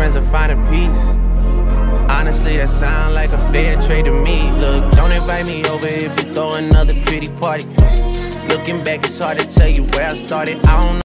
friends are finding peace. Honestly, that sound like a fair trade to me. Look, don't invite me over if you throw another pity party. Looking back, it's hard to tell you where I started. I don't know.